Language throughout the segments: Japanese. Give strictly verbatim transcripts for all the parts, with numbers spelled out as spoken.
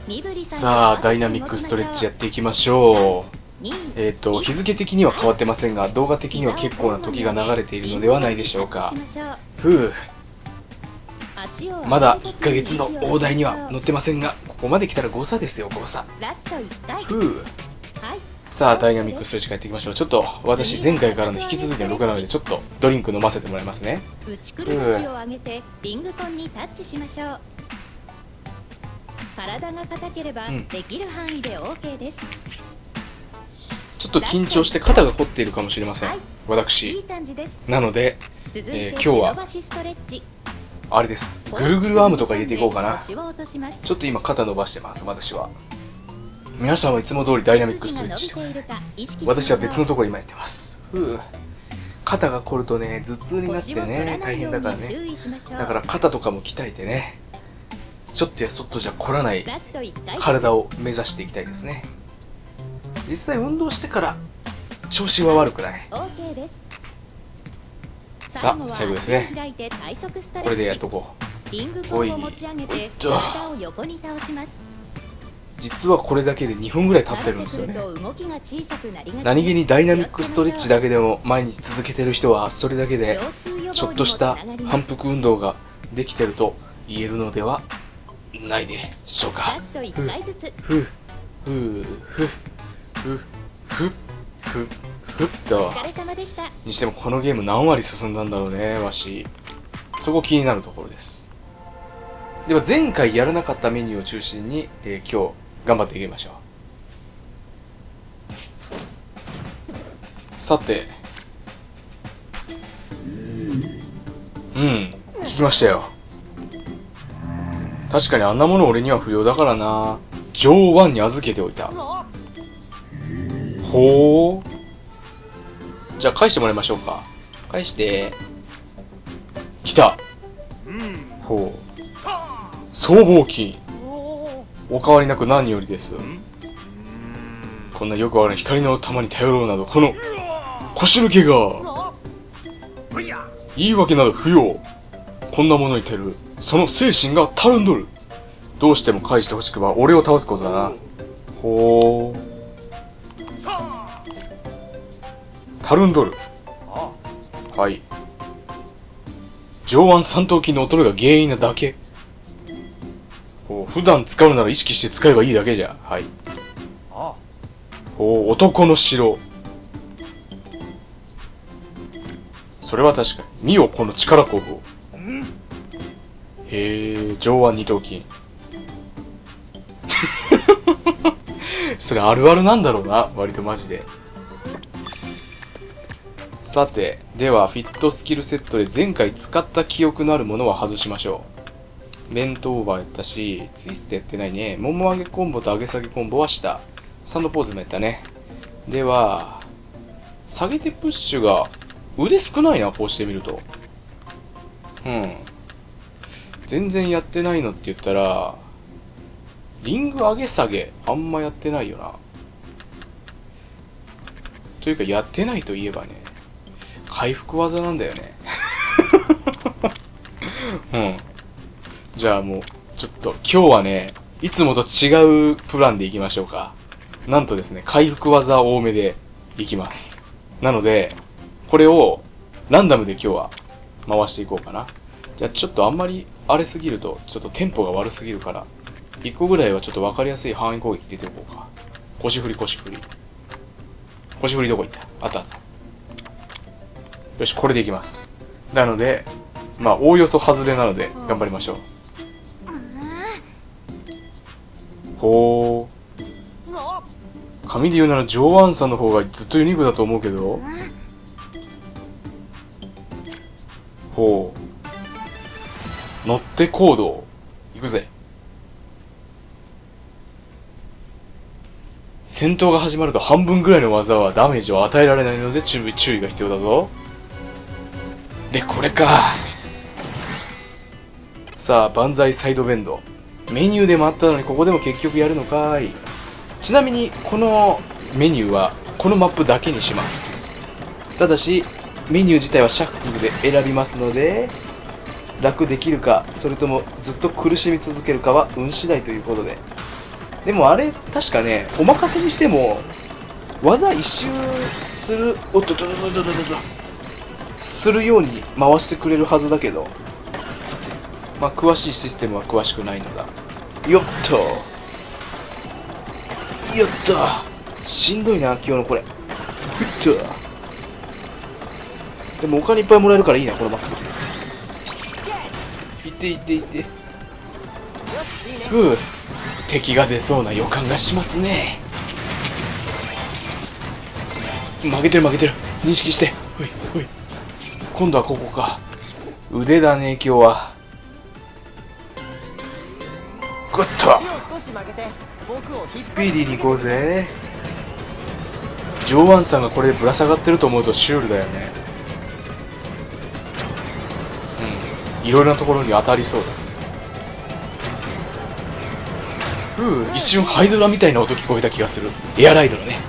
さあダイナミックストレッチやっていきましょう。えっと日付的には変わってませんが、動画的には結構な時が流れているのではないでしょうか。ふう、まだいっかげつの大台には乗ってませんが、ここまで来たら誤差ですよ、誤差。ふう、さあダイナミックストレッチやっていきましょう。ちょっと私前回からの引き続きの録画なので、ちょっとドリンク飲ませてもらいますね。ふう、 体が硬ければできる範囲で オーケー です。 ちょっと緊張して肩が凝っているかもしれません、私。なので、えー、今日はあれです、ぐるぐるアームとか入れていこうかな。ちょっと今肩伸ばしてます、私は。皆さんはいつも通りダイナミックストレッチしてください。私は別のところ今やってます。ふう、肩が凝るとね、頭痛になってね、大変だからね。だから肩とかも鍛えてね、ちょっとやそっとじゃ凝らない体を目指していきたいですね。実際運動してから調子は悪くない。さあ最後ですね。これでやっとこう。おいおいっと、実はこれだけでにふんぐらい経ってるんですよね。何気にダイナミックストレッチだけでも毎日続けてる人は、それだけでちょっとした反復運動ができてると言えるのではないでしょうか。ふうふうふうふうふっふっふっふっと。にしてもこのゲーム何割進んだんだろうね、わし。そこ気になるところです。では前回やらなかったメニューを中心に、えー、今日頑張っていきましょう。さて、うん、聞きましたよ。確かにあんなもの俺には不要だからな。上腕に預けておいた。ほう。じゃあ返してもらいましょうか。返して。来た。ほう。僧帽筋。お変わりなく何よりです。こんなよくある光の玉に頼ろうなど、この腰抜けが言い訳など不要。こんなものに頼るその精神がたるんどる。どうしても返してほしくば俺を倒すことだな。ほう。たるんどる。はい。上腕三頭筋の衰えが原因なだけ。ほう、普段使うなら意識して使えばいいだけじゃ。はい。ほう、男の城。それは確かに。見よこの力こぶを。へえ、上腕二頭筋。それあるあるなんだろうな、割とマジで。さて、ではフィットスキルセットで前回使った記憶のあるものは外しましょう。ベントオーバーやったし、ツイストやってないね。もも上げコンボと上げ下げコンボはした。サンドポーズもやったね。では、下げてプッシュが腕少ないな、こうしてみると。うん。全然やってないのって言ったら、リング上げ下げあんまやってないよな。というかやってないといえばね、回復技なんだよね。うん。じゃあもうちょっと今日はね、いつもと違うプランでいきましょうか。なんとですね、回復技多めでいきます。なのでこれをランダムで今日は回していこうかな。じゃあちょっとあんまり荒れすぎるとちょっとテンポが悪すぎるから、いっこぐらいはちょっと分かりやすい範囲攻撃入れておこうか。腰振り腰振り腰振りどこ行った？あったあった。よし、これでいきます。なのでまあおおよそ外れなので頑張りましょう。ほう。紙で言うなら上腕さんの方がずっとユニークだと思うけど。ほう。乗って行動いくぜ。戦闘が始まると半分ぐらいの技はダメージを与えられないので注意注意が必要だぞ。で、これか。さあ、万歳サイドベンド。メニューでもあったのにここでも結局やるのかーい。ちなみにこのメニューはこのマップだけにします。ただしメニュー自体はシャッフルで選びますので、楽できるかそれともずっと苦しみ続けるかは運次第ということで、 でもあれ確かね、お任せにしても技一周するおっとっとっとっとっとっとするように回してくれるはずだけど、まあ詳しいシステムは詳しくないのだ。よっとよっと、しんどいな今日のこれ。ふっと。でもお金いっぱいもらえるからいいなこのマップ。いっていっていって。ふう、敵が出そうな予感がしますね。負けてる負けてる、認識して。ほいほい、今度はここか。腕だね今日は。グッとスピーディーに行こうぜ。上腕さんがこれでぶら下がってると思うとシュールだよね。うん、いろいろなところに当たりそうだ。ふう、一瞬ハイドラみたいな音聞こえた気がする。エアライドラね。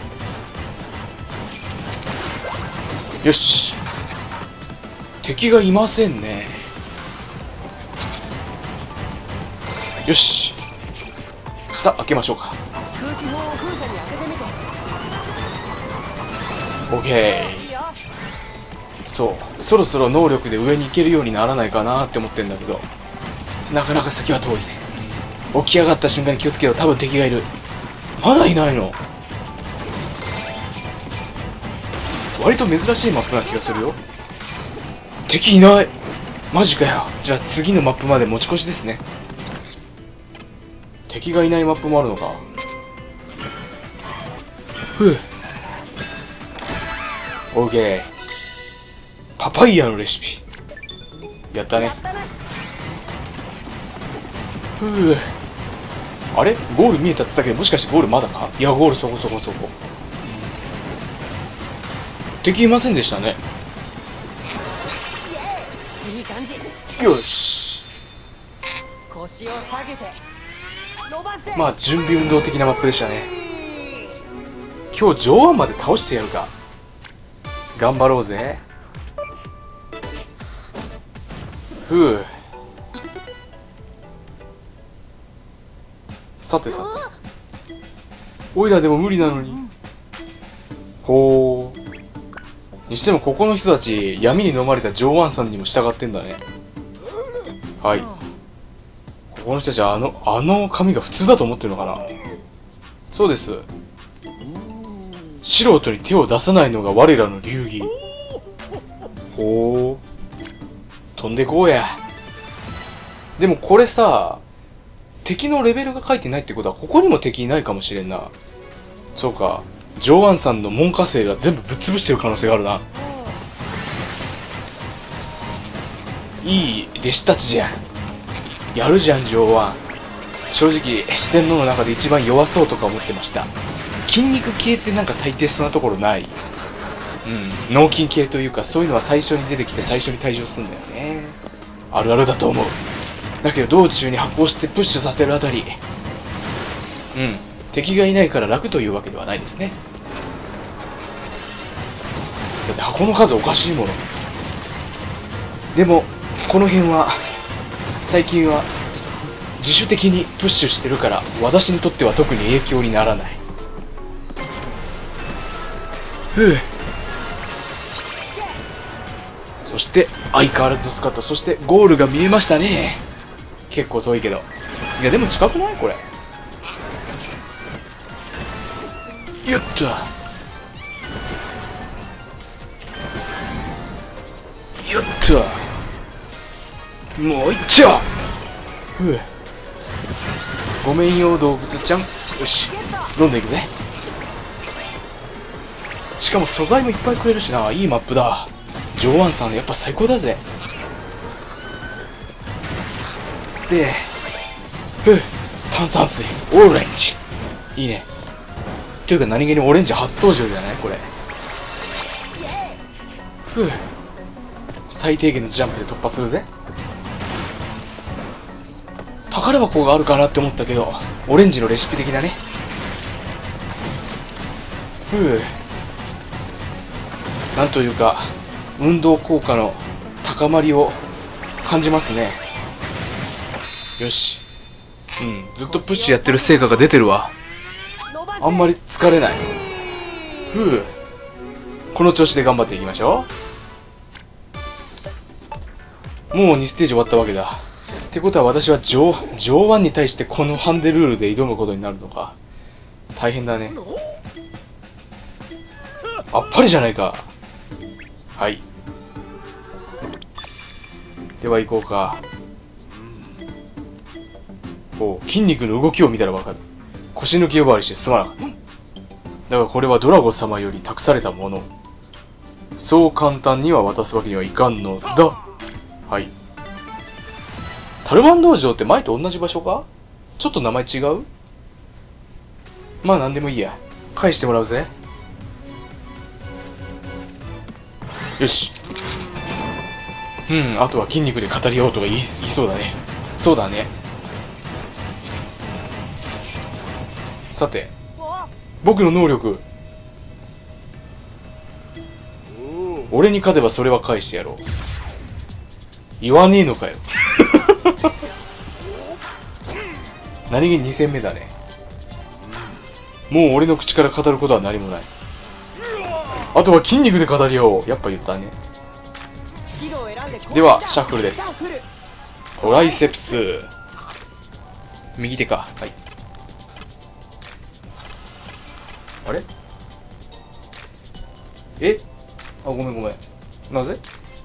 よし、敵がいませんね。よし、さあ開けましょうか。オッケー。そう、そろそろ能力で上に行けるようにならないかなって思ってんだけど、なかなか先は遠いぜ。起き上がった瞬間に気をつけろ、多分敵がいる。まだいないの？割と珍しいマップな気がするよ。敵いない。マジかよ。じゃあ次のマップまで持ち越しですね。敵がいないマップもあるのか。ふう、オーケー。パパイヤのレシピやったね。ふう、あれゴール見えたって言ったけど、もしかしてゴールまだか。いやゴールそこそこそこ。敵いませんでしたね。よし、まあ準備運動的なマップでしたね。今日上腕まで倒してやるか。頑張ろうぜ。ふう、さてさて、おいらでも無理なのに。ほう、にしてもここの人たち闇に飲まれた上腕さんにも従ってんだね。はい、ここの人たちはあのあの髪が普通だと思ってるのかな。そうです、素人に手を出さないのが我らの流儀。ほう、飛んでこうや。でもこれさ、敵のレベルが書いてないってことはここにも敵いないかもしれんな。そうか、上腕さんの門下生が全部ぶっ潰してる可能性があるな。いい弟子たちじゃん。やるじゃん上腕。正直四天王の中で一番弱そうとか思ってました。筋肉系ってなんか大抵そんなところない。うん、脳筋系というかそういうのは最初に出てきて最初に退場するんだよね。あるあるだと思う。だけど道中に発砲してプッシュさせるあたり、うん、敵がいないから楽というわけではないですね。だって箱の数おかしいもの。でもこの辺は最近は自主的にプッシュしてるから私にとっては特に影響にならない。ふう、そして相変わらずのスカット、そしてゴールが見えましたね。結構遠いけど、いやでも近くないこれ。よっと、よっと、もういっちょ。ふう、ごめんよ動物ちゃん。よし、どんどんいくぜ。しかも素材もいっぱいくれるしな。いいマップだ。上腕さんやっぱ最高だぜ。で、ふう、炭酸水オレンジいいね。というか何気にオレンジ初登場じゃないこれ。ふう、最低限のジャンプで突破するぜ。宝箱があるかなって思ったけどオレンジのレシピ的だね。ふう、なんというか運動効果の高まりを感じますね。よし、 うん、ずっとプッシュやってる成果が出てるわ。あんまり疲れない。ふう。この調子で頑張っていきましょう。もうにステージ終わったわけだ。ってことは私は上、上腕に対してこのハンデルールで挑むことになるのか。大変だね。あっぱれじゃないか。はい。では行こうか。おう、筋肉の動きを見たらわかる。腰抜き呼ばわりしてすまなかった。だがこれはドラゴ様より託されたもの。そう簡単には渡すわけにはいかんのだ。はい。タルマン道場って前と同じ場所か？ちょっと名前違う？まあ何でもいいや。返してもらうぜ。よし。うん、あとは筋肉で語り合おうとか言い、言いそうだね。そうだね。さて、僕の能力。俺に勝てばそれは返してやろう。言わねえのかよ。何気にに戦目だね。もう俺の口から語ることは何もない。あとは筋肉で語り合おう。やっぱ言ったね。ではシャッフルです。トライセプス。右手か。はい。あれ？え？あ、ごめんごめん。なぜ？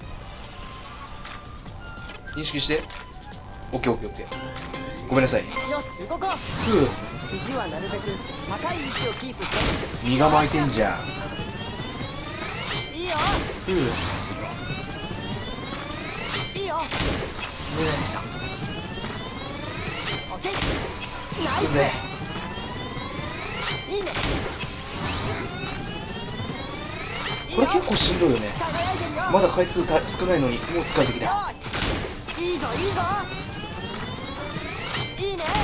認識して。オッケーオッケーオッケー。ごめんなさい。よし、動こう。ふう。肘はなるべく高い位置をキープして。身構えてんじゃん。いいよ。ふう。いいよ。ねえ。オッケー。ナイス。いいね。これ結構しんどいよね。まだ回数少ないのにもう疲れてきた。いいぞいいぞ。いいね。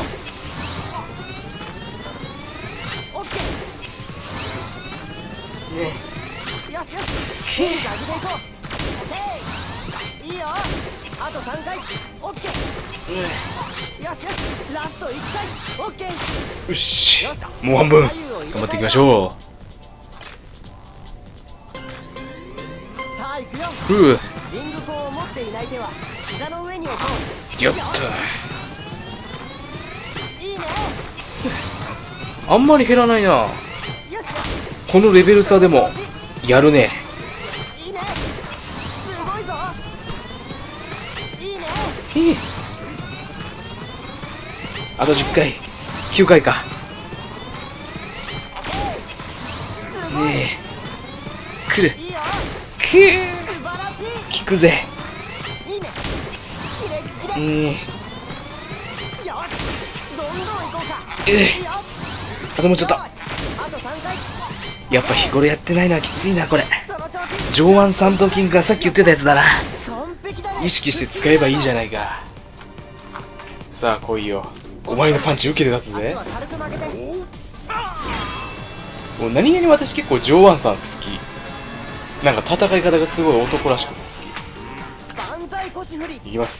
オッケー。ねえ。よしよし。ケージ上げていこう。オッケー。いいよ。あとさんかい。オッケー。よしよし。ラストいっかい。オッケー。よし。もう半分。頑張っていきましょう。ふう。リングコを持っていない手は膝の上に置こう。やった。いいね。あんまり減らないな。このレベル差でもやるね。いいね。すごいぞ。いいね。いい。あとじゅっかい、きゅうかいか。ねえ。来る。くー。効くぜ。うん。よし、どんどん行こうか。ええ。あともうちょっと。やっぱ日頃やってないのはきついなこれ。上腕三頭筋がさっき言ってたやつだな。意識して使えばいいじゃないか。さあ来いよ。お前のパンチ受けて出すぜ。もう何気に私結構上腕さん好き。なんか戦い方がすごい男らしくて好き。いきます。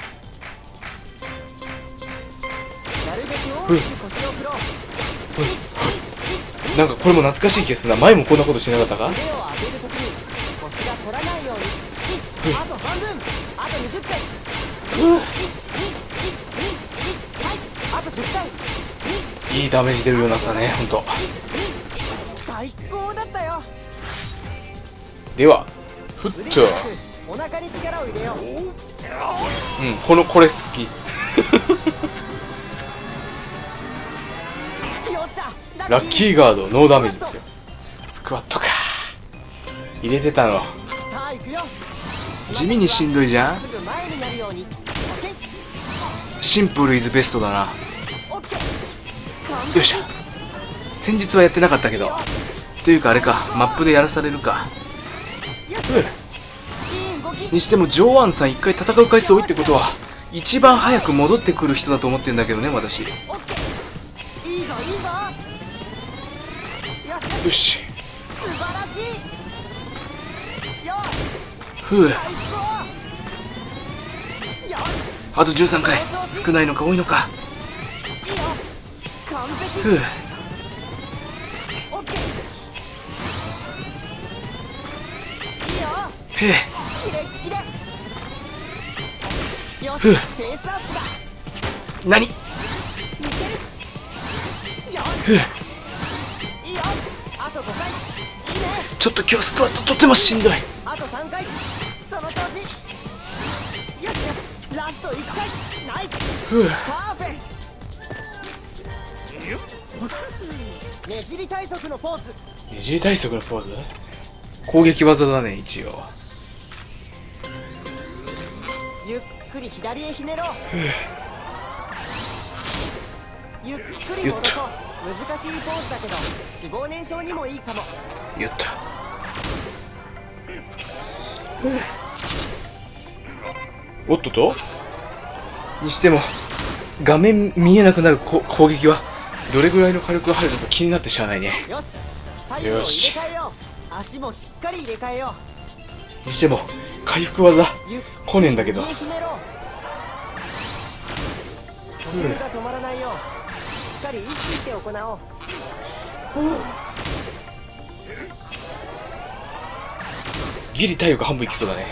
ふいふい。なんかこれも懐かしい気がするな。前もこんなことしなかったか。ふい。いいダメージ出るようになったね、ほんと。ではふっと。お腹に力を入れよう。うん、このこれ好き。ラッキーガードノーダメージですよ。スクワットか入れてたの。地味にしんどいじゃん。シンプルイズベストだな。よいしょ。先日はやってなかったけど、というかあれか、マップでやらされるか。にしても上腕さん一回戦う回数多いってことは一番早く戻ってくる人だと思ってんだけどね、私。よし。ふう。あとじゅうさんかい。少ないのか多いのか。 完璧。 ふう。 オッケー。いいよ。 へえ。 キレッキレ。よし、 ふう。 ペースアップだ。 何？ いける。よし。 ふう。 いいよ。あとごかい。いいね。 ちょっと今日スクワットとてもしんどい。 あとさんかい。その調子。よしよし。ラストいっかい。ナイス。 ふう。 パーフェクト。ねじり体側のポーズ。 ねじり体側のポーズ？攻撃技だね、一応。 ゆっくり左へひねろう。ゆっくり戻そう。難しいポーズだけど脂肪燃焼にもいいかも。 言った。おっととにしても画面見えなくなるこ攻撃はどれぐらいの火力が入るのか気になってしゃあないね。 よし、左右を入れ替えよう。足もしっかり入れ替えよにしても回復技う。ゆっ来ねえんだけど。 右へひねろう。呼吸が止まらないようしっかり意識して行おう。 ギリ体力半分いきそうだね。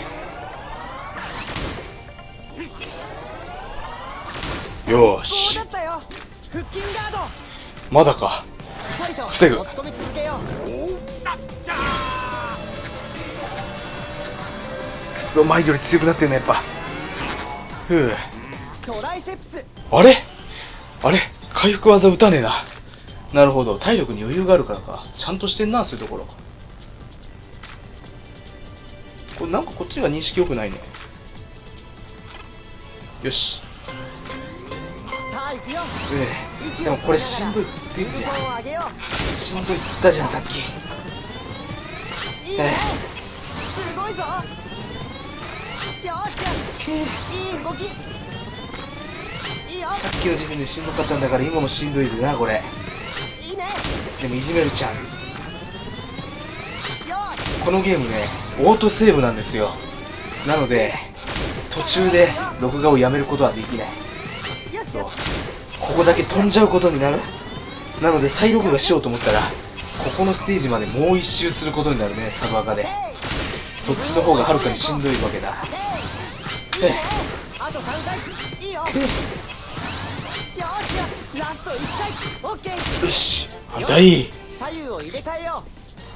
よーこうし、 だったよ。腹筋ガード。 まだか。 しっかりと防ぐ押し込み続けよくそ、前より強くなってんねやっぱ。ふう。 う。トライセプス。 あれあれ回復技打たねえな。なるほど、体力に余裕があるからか。ちゃんとしてんな、そういうところ。これなんかこっちが認識良くないね。よし。 さあ行くよ。 ええ、でもこれしんどいっつってんじゃん。 運動を上げよしんどいっつったじゃん、さっき。 う。いいね。 ええすごいぞ。よしよし。いい動き。いいよ。 さっきの時点でしんどかったんだから今もしんどいでな、これ。 いいね。 でもいじめるチャンス。 よこのゲームね、オートセーブなんですよ。なので、途中で録画をやめることはできない。 しよしそうよし。 ここだけ飛んじゃうことになる。なので再録画しようと思ったらここのステージまでもう一周することになるね、サブアカで。そっちの方がはるかにしんどいわけだ。 いいね。あとさんかい。いいよ。よしよし。ラストいっかい。オッケー。 よし、反対。 左右を入れ替えよ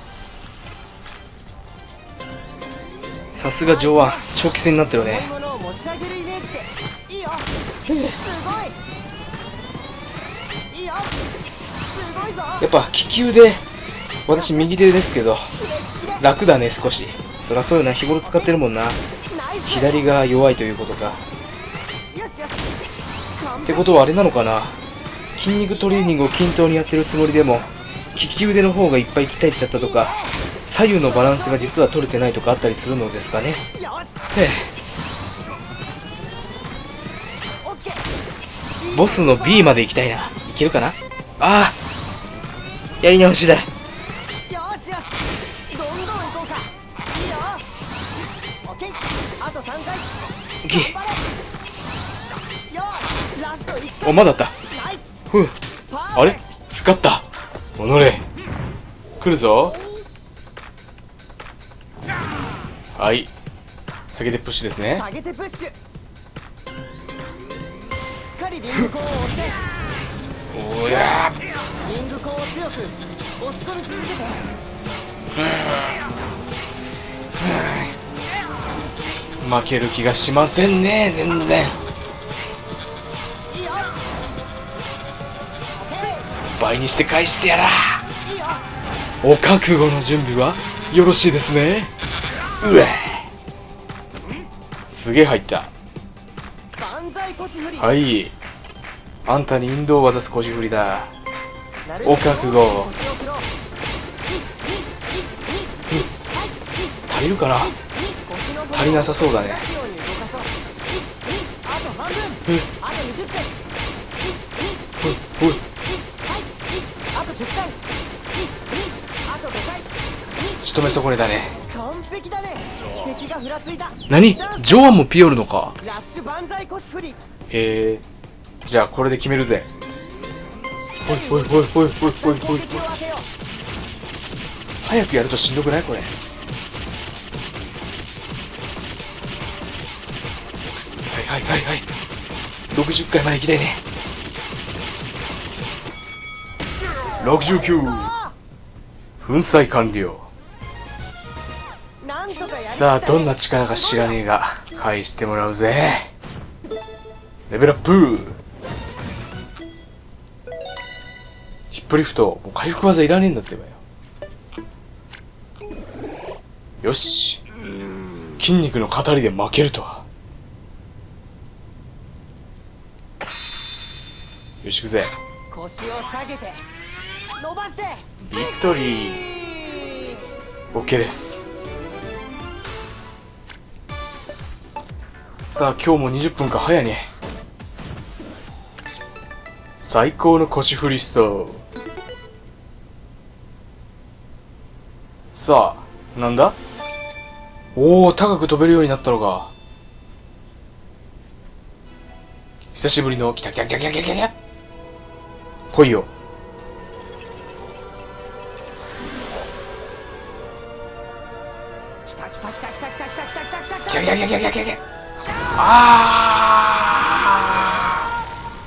さすが上腕、長期戦になってるう。重いね。 ものを持ち上げるイメージで。いいよ。すごい。いいよ。すごいぞ。 やっぱ利き腕、私右手ですけどキレッキレ。 楽だね、少し。そりゃそうよな、日頃使ってるもんな。 ナイス。 左が弱いということか。 よしよし。完璧。 ってことはあれなのかな、筋肉トレーニングを均等にやってるつもりでも利き腕の方がいっぱい鍛えちゃったとか、左右のバランスが実は取れてないとかあったりするのですかね。 よし。 へえ、 オッケー。 ボスの ビー まで行きたいな。いけるかな。ああ、やり直しだ。 よしよし。どんどん行こうか。いいよ。オッケー。あとさんかい。 ギ頑張れ。よし。ラストいっかい。 お、まだあった。 ナイス。 ふう、 パーフェクト。 あれ使った。おのれ来るぞ。はい、下げてプッシュですね。 下げてプッシュ。しっかりリングコーンを押して。 おやリングコーンを強く押し込み続けて。 ー、負ける気がしませんね、全然。 いいよ。オッケ倍にして返してやら。 ー。いいよ。 お覚悟の準備はよろしいですね。うわ、すげえ入った。 万歳腰振り。 はい、あんたにインドを渡す腰振りだ。 なるべくお覚悟。 腰を振ろう。いちにいちにいちはいいち足りるかな。 いちに腰の足りなさそうだね。 出すように動かそう。いちにあと半分。 うん、 あとにじゅってん。いちにほいほい、 いちはいいちあとじゅっかい。いちにあとごかい。 仕留め損ねだね。 完璧だね。敵がふらついた。 何、 チャンス。 上腕もピオるのか。 ラッシュ万歳腰振り。 へえ、じゃあこれで決めるぜ。 おいおいおいおいおいおいおい。早くやるとしんどくないこれ。はいはいはいはい。ろくじゅっかいまで行きたいね。ろくじゅうきゅう。粉砕完了。さあどんな力か知らねえが返してもらうぜ。レベルアップ。ヒップリフト。もう回復技いらねえんだってばよ。よし、筋肉の語りで負けるとは。よし行くぜ。 腰を下げて伸ばしてビクトリー。 OK です。さあ今日もにじゅっぷんか。早いね。最高の腰フリスト。さあなんだ。おお、高く飛べるようになったのか。久しぶりの来た来た来た来た来た来た。来いよ。 来た来た来た来た来た来た来た来た来た来た来た来た来た来た来た来た。あ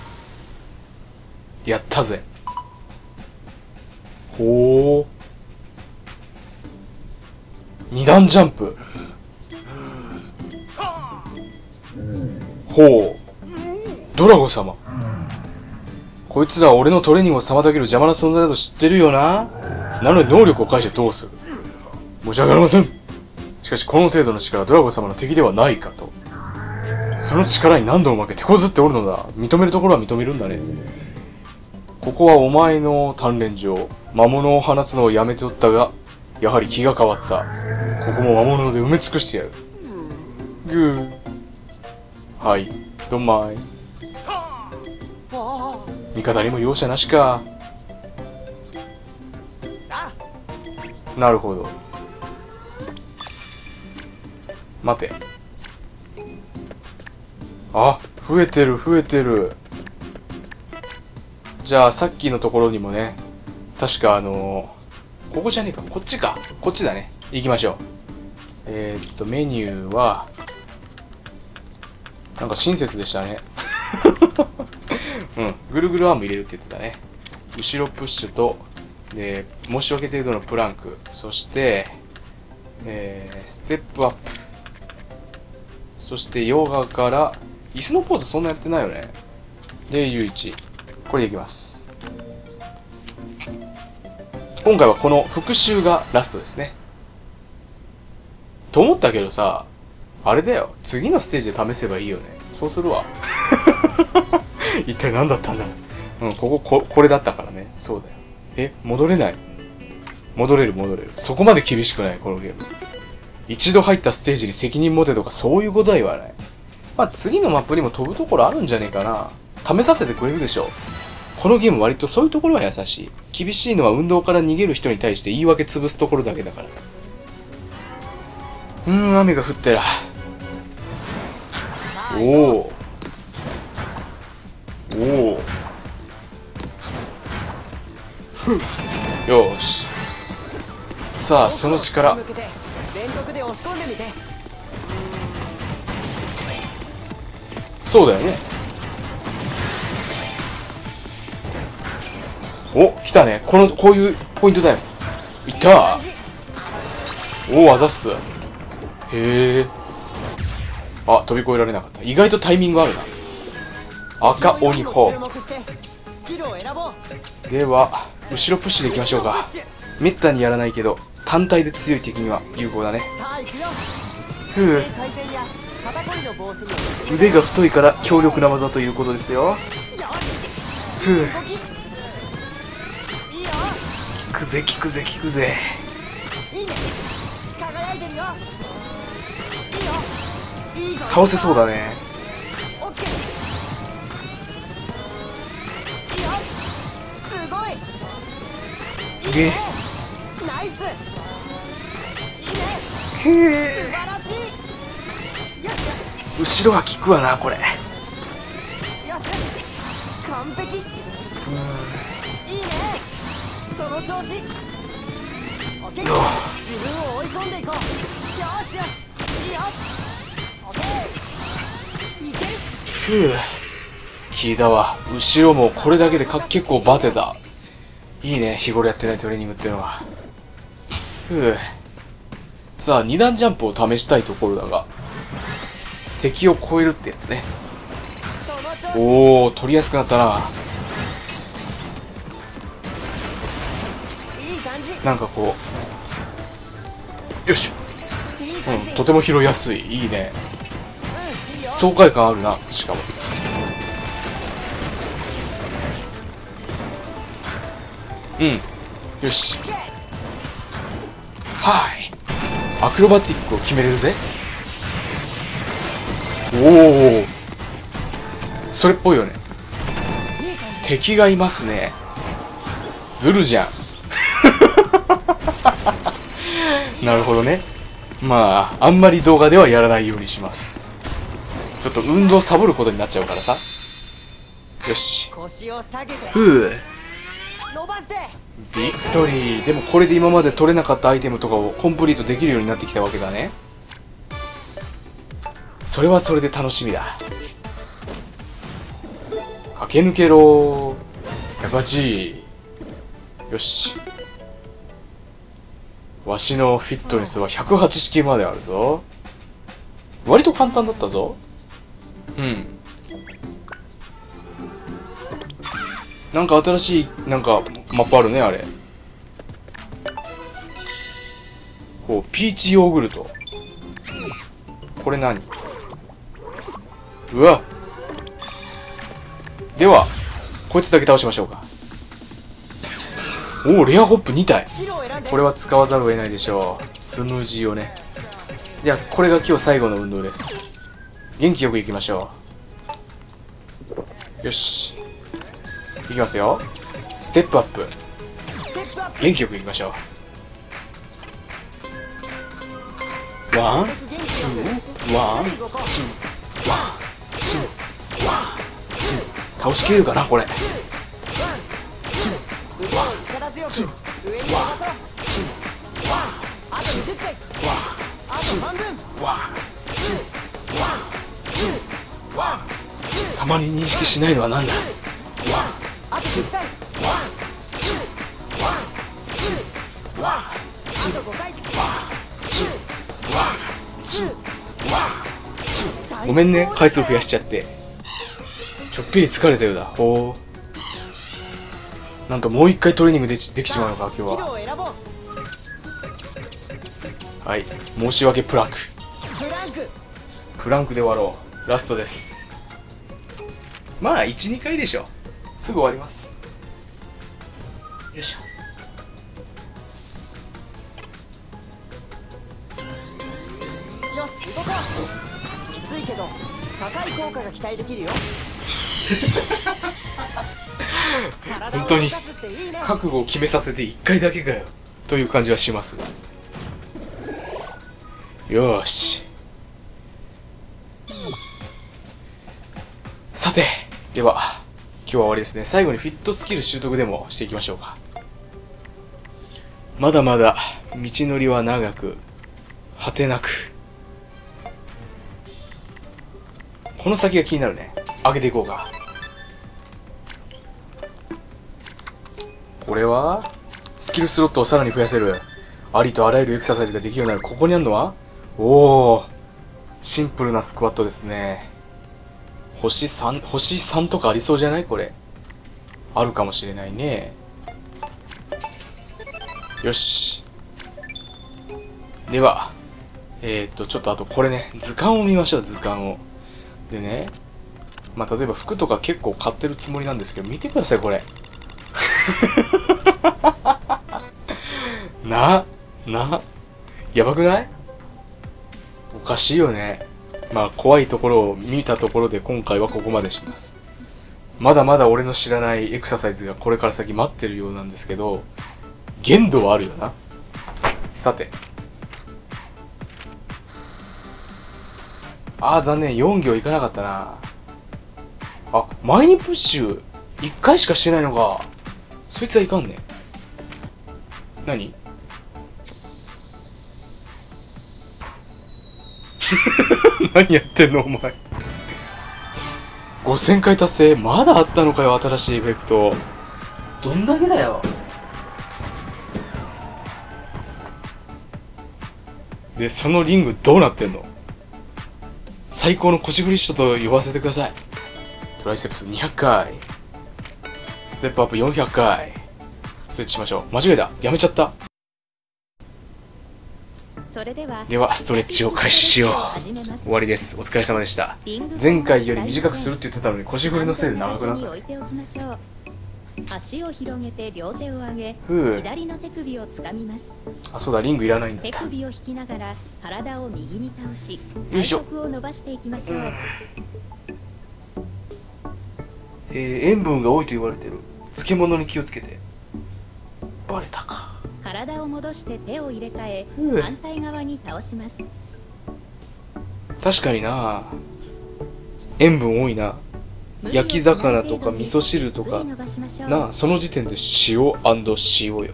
ー、やったぜ。ほー、二段ジャンプ。ほう、ドラゴ様。こいつらは俺のトレーニングを妨げる邪魔な存在だと知ってるよな。なので能力を返してどうする。申し訳ありません。しかしこの程度の力はドラゴ様の敵ではないかと。その力に何度も負け手こずっておるのだ。認めるところは認めるんだね。ここはお前の鍛錬場。魔物を放つのをやめておったが、やはり気が変わった。ここも魔物で埋め尽くしてやる。グー。はい、どんまい。味方にも容赦なしか。なるほど。待て。あ、増えてる増えてる。じゃあさっきのところにもね、確かあのー、ここじゃねえか、こっちか、こっちだね。行きましょう。えー、っとメニューはなんか親切でしたね。うん、ぐるぐるアーム入れるって言ってたね。後ろプッシュと、で、申し訳程度のプランク、そして、えー、ステップアップ、そしてヨガから、椅子のポーズそんなやってないよね。で、ユーイチ。これでいきます。今回はこの復習がラストですね。と思ったけどさ、あれだよ。次のステージで試せばいいよね。そうするわ。一体何だったんだろう。うん、ここ、こ、これだったからね。そうだよ。え、戻れない。戻れる戻れる。そこまで厳しくない、このゲーム。一度入ったステージに責任持てとかそういうことは言わない。まあ次のマップにも飛ぶところあるんじゃねえかな。試させてくれるでしょう。このゲーム割とそういうところは優しい。厳しいのは運動から逃げる人に対して言い訳潰すところだけだから。うーん、雨が降ってら。おお。おお。ふう。よーし。さあ、その力。そうだよね。お、来たね。この、こういうポイントだよ。いったー。おお、あざっす。へえ。あ、飛び越えられなかった。意外とタイミングあるな。赤鬼砲。では、後ろプッシュでいきましょうか。めったにやらないけど、単体で強い敵には有効だね。ふう。腕が太いから強力な技ということですよ。ふう。効くぜ効くぜ効くぜ。倒せそうだね。すげえ。へえ。後ろは効くわなこれ。 の調子。オッケー。自分を追い込んでいこう。よしよし、いいよ。オッケー、いけ。 ふう、聞いたわ。後ろもこれだけでか結構バテた。いいね、日頃やってないトレーニングっていうのは。ふう。さあ、二段ジャンプを試したいところだが、敵を超えるってやつね。おお、取りやすくなったな。なんかこう、よし、うん、とても拾いやすい。いいね。爽快感あるな、しかも。うん、よし。はい。アクロバティックを決めれるぜ。おお、それっぽいよね。敵がいますね。ズルじゃん。なるほどね。まああんまり動画ではやらないようにします。ちょっと運動サボることになっちゃうからさ。よし。ふう、ビクトリー。でもこれで今まで取れなかったアイテムとかをコンプリートできるようになってきたわけだね。それはそれで楽しみだ。駆け抜けろー。やばちー。よし。わしのフィットネスはひゃくはち式まであるぞ。割と簡単だったぞ。うん。なんか新しい、なんか、マップあるね、あれ。こう、ピーチヨーグルト。これ何？うわ。では、こいつだけ倒しましょうか。おお、レアホップに体。これは使わざるを得ないでしょう。スムージーをね。じゃあ、これが今日最後の運動です。元気よく行きましょう。よし。いきますよ。ステップアップ。元気よく行きましょう。ワン、ツー、ワン、ツー、ワン、ツー、ワン、ツー。倒しきれるかな、これ。たまに認識しないのは何だ。ごめんね、回数増やしちゃってちょっぴり疲れたようだ。ほう、なんかもう一回トレーニングできできちまうのか今日は。はい、申し訳プランク。プランクで終わろう。ラストです。まあいち、にかいでしょ。すぐ終わります。よいしょ。 よし、行こうか。きついけど高い効果が期待できるよ。 本当に覚悟を決めさせていっかいだけかよという感じはしますが。よーし。さて、では今日は終わりですね。最後にフィットスキル習得でもしていきましょうか。まだまだ道のりは長く果てなく。この先が気になるね。上げていこうか。これはスキルスロットをさらに増やせる。ありとあらゆるエクササイズができるようになる。ここにあるのは、おお、シンプルなスクワットですね。星さん、星さんとかありそうじゃない？これあるかもしれないね。よし。ではえー、っとちょっとあとこれね、図鑑を見ましょう。図鑑をでね、まあ例えば服とか結構買ってるつもりなんですけど、見てくださいこれ。な、な、やばくない？おかしいよね。まあ怖いところを見たところで今回はここまでします。まだまだ俺の知らないエクササイズがこれから先待ってるようなんですけど、限度はあるよな。さて。あー残念、よん行いかなかったな。あ、前にプッシュいっかいしかしてないのか。そいつはいかんね。 何何やってんのお前。ごせんかい達成。まだあったのかよ、新しいエフェクト。どんだけだよ。で、そのリングどうなってんの？最高の腰振り人と呼ばせてください。トライセプスにひゃっかい。ステップアップよんひゃっかい。ストレッチしましょう。間違えた。やめちゃった。 それでは、 ではストレッチを開始しよう。終わりです。お疲れ様でした。前回より短くするって言ってたのに腰振りのせいで長くなった。 足を広げて両手を上げ、左の手首をつかみます。 あ、そうだ、リングいらないんだった。 手首を引きながら体を右に倒し、 よいしょ。 体側を伸ばしていきましょう。 えー、塩分が多いと言われてる。漬物に気をつけて。バレたか。 体を戻して手を入れ替え、反対側に倒します。 確かにな、塩分多いな。焼き魚とか味噌汁とかなあ、その時点で塩&塩よ。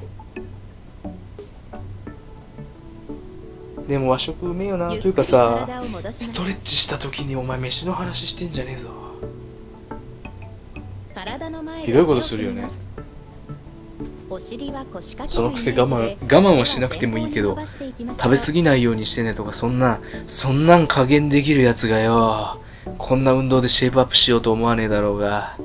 でも和食うめえよな。というかさ、ストレッチした時にお前飯の話してんじゃねえぞ。ひどいことするよね。そのくせ我慢我慢はしなくてもいいけど、食べ過ぎないようにしてねとか、そんなそんなん加減できるやつがよ、こんな運動でシェイプアップしようと思わねえだろうが。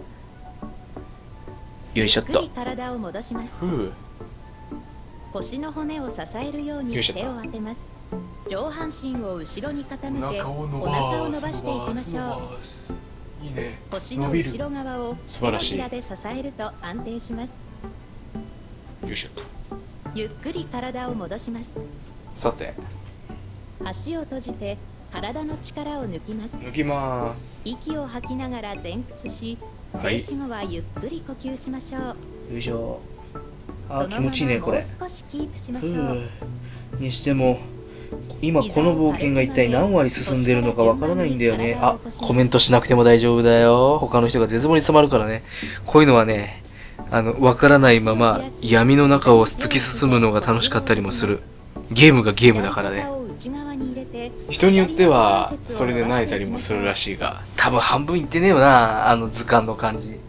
よいしょっと。ふう。 腰の骨を支えるように手を当てます。上半身を後ろに傾け、お腹を伸ばしていきましょう。 いいね。 腰の後ろ側を手のひらで支えると安定します。 よいしょっと。 ゆっくり体を戻します。 さて、 足を閉じて体の力を抜きます。 抜きます。 息を吐きながら前屈し、静止後はゆっくり呼吸しましょう。 よいしょ。あ、気持ちいいねこれ。 少しキープしましょう。 にしても今この冒険が一体何割進んでるのかわからないんだよね。あ、コメントしなくても大丈夫だよ。他の人が絶望に染まるからね。こういうのはね、あのわからないまま闇の中を突き進むのが楽しかったりもする。ゲームがゲームだからね。人によってはそれで萎えたりもするらしいが、多分半分いってねえよな、あの図鑑の感じ。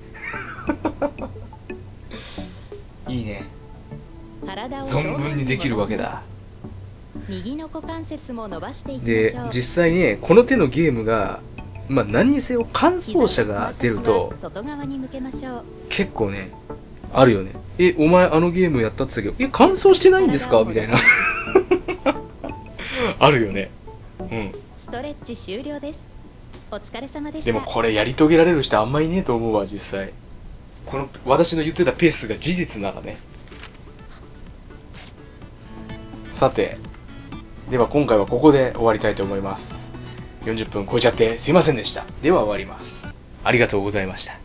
いいね。存分にできるわけだ。 右の股関節も伸ばしていきまでしょう。 実際ね、この手のゲームがまあ何にせよ完走者が出ると結構ねあるよね。え、お前あのゲームやったって言ったけど、え、完走してないんですかみたいな。あるよね。うん。 ストレッチ終了です。お疲れ様でした。 でもこれやり遂げられる人あんまいねえと思うわ、実際。この私の言ってたペースが事実ならね。さて、では今回はここで終わりたいと思います。よんじゅっぷん超えちゃってすいませんでした。では終わります。ありがとうございました。